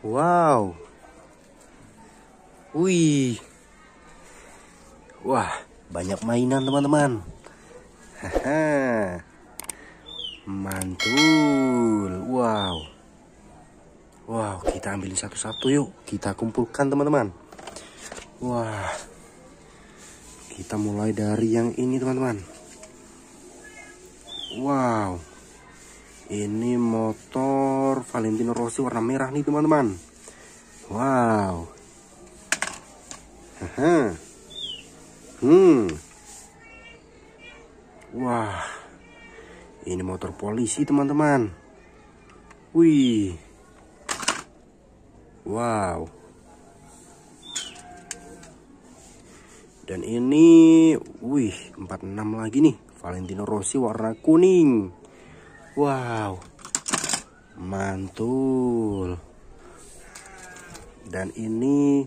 Wow. Wih. Wah, banyak mainan teman-teman. Haha. Mantul. Wow. Wow, kita ambilin satu-satu yuk. Kita kumpulkan teman-teman. Wah. Kita mulai dari yang ini teman-teman. Wow. Ini motor Valentino Rossi warna merah nih teman-teman. Wow. Haha. Wah. Ini motor polisi teman-teman. Wih. Wow. Dan ini, wih, 46 lagi nih. Valentino Rossi warna kuning. Wow. Mantul. Dan ini,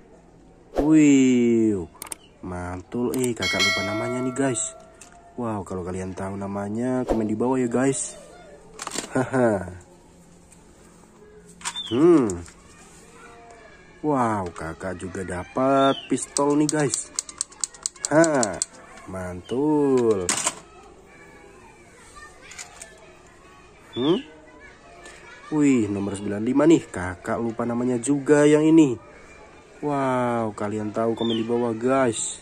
wih, mantul. Kakak lupa namanya nih guys. Wow, kalau kalian tahu namanya komen di bawah ya guys. Haha. Wow, kakak juga dapat pistol nih guys. Mantul. Wih, nomor 95 nih. Kakak lupa namanya juga yang ini. Wow, kalian tahu komen di bawah guys.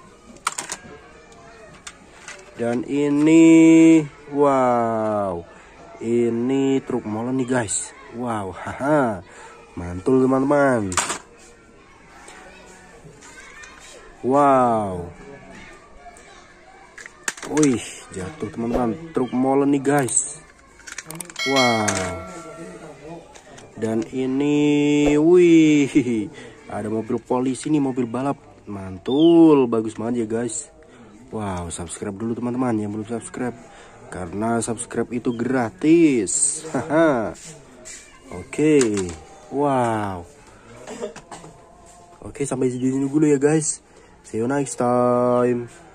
Dan ini, wow, ini truk molen nih guys. Wow, haha, mantul teman-teman. Wow. Wih, jatuh teman-teman, truk molen nih guys. Wow. Dan ini, wih, ada mobil polisi nih, mobil balap. Mantul, bagus banget ya guys. Wow, subscribe dulu teman-teman yang belum subscribe, karena subscribe itu gratis. Haha. Oke. Wow. Oke, sampai di sini dulu ya guys. See you next time.